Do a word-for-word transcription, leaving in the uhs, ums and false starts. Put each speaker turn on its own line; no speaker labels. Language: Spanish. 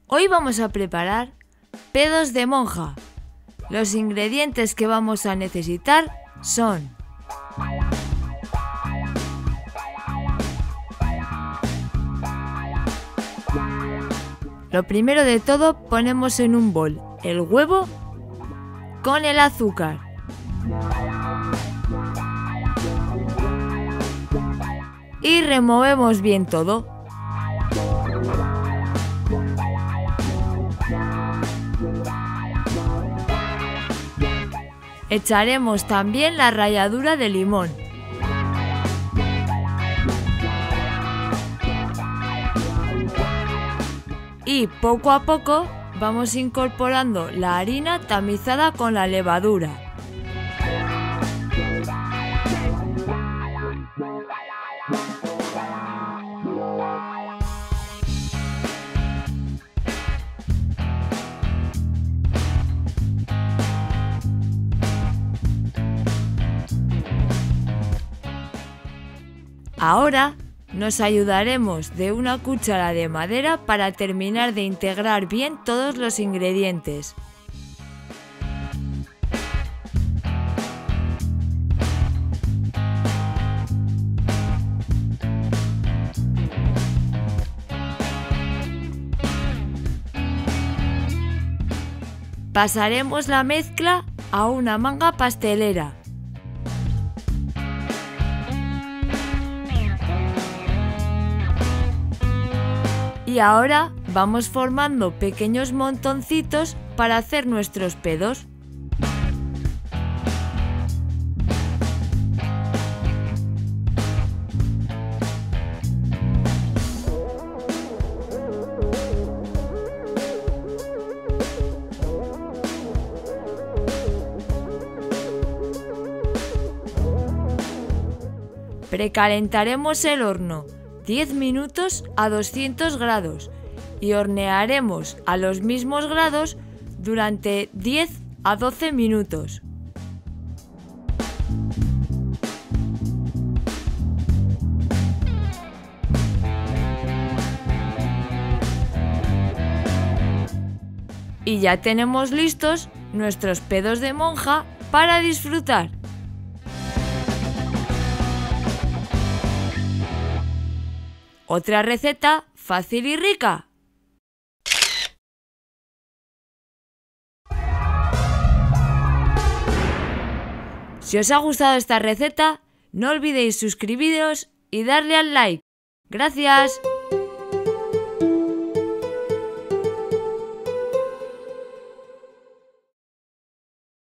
Hoy vamos a preparar pedos de monja. Los ingredientes que vamos a necesitar son lo primero de todo, ponemos en un bol el huevo con el azúcar. Y removemos bien todo. Echaremos también la ralladura de limón. Y poco a poco vamos incorporando la harina tamizada con la levadura. Ahora nos ayudaremos de una cuchara de madera para terminar de integrar bien todos los ingredientes. Pasaremos la mezcla a una manga pastelera. Y ahora vamos formando pequeños montoncitos para hacer nuestros pedos. Precalentaremos el horno diez minutos a doscientos grados y hornearemos a los mismos grados durante diez a doce minutos. Y ya tenemos listos nuestros pedos de monja para disfrutar. Otra receta fácil y rica. Si os ha gustado esta receta, no olvidéis suscribiros y darle al like. ¡Gracias!